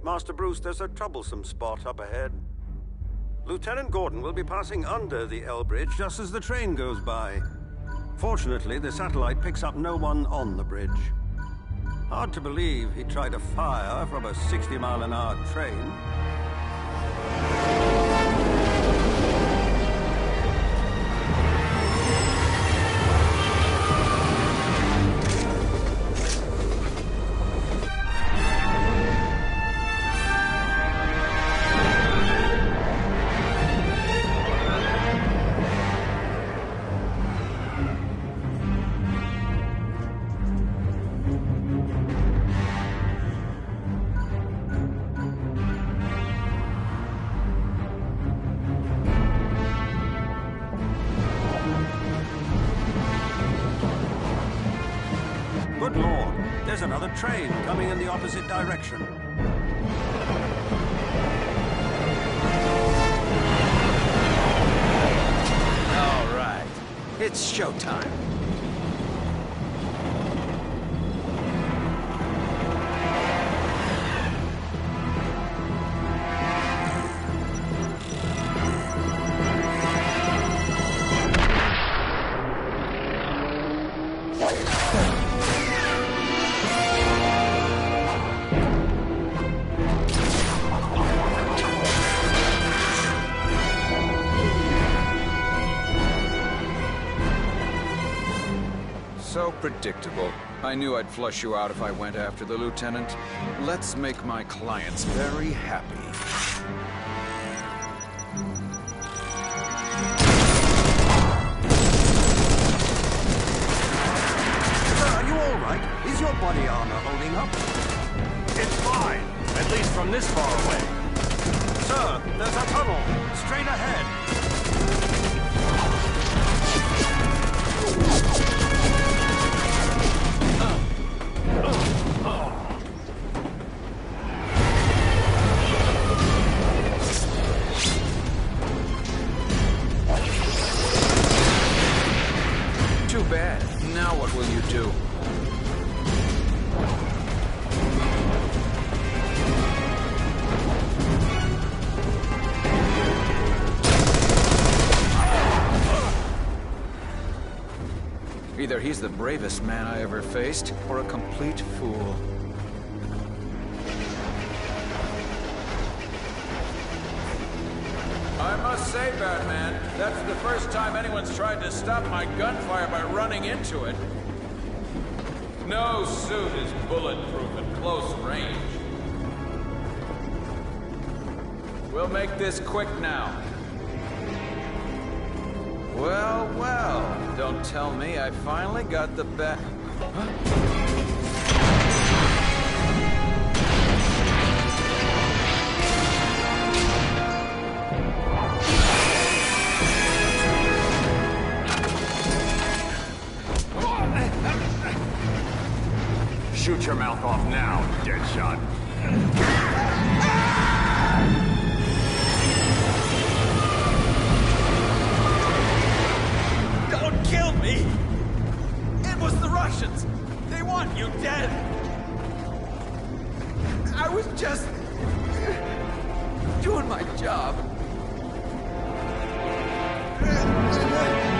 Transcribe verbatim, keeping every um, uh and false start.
Master Bruce, there's a troublesome spot up ahead. Lieutenant Gordon will be passing under the L bridge just as the train goes by. Fortunately, the satellite picks up no one on the bridge. Hard to believe he tried to fire from a sixty mile an hour train. Good Lord, there's another train coming in the opposite direction. All right, it's showtime. So predictable. I knew I'd flush you out if I went after the lieutenant. Let's make my clients very happy. Sir, are you all right? Is your body armor holding up? It's fine, at least from this far away. Sir, there's a tunnel straight ahead. Too bad. Now what will you do? Either he's the bravest man I ever faced, or a complete fool. I must say, Batman, that's the first time anyone's tried to stop my gunfire by running into it. No suit is bulletproof at close range. We'll make this quick now. Well, well, don't tell me I finally got the bat. Huh? Shoot your mouth off now, Deadshot. Don't kill me! It was the Russians! They want you dead! I was just... doing my job.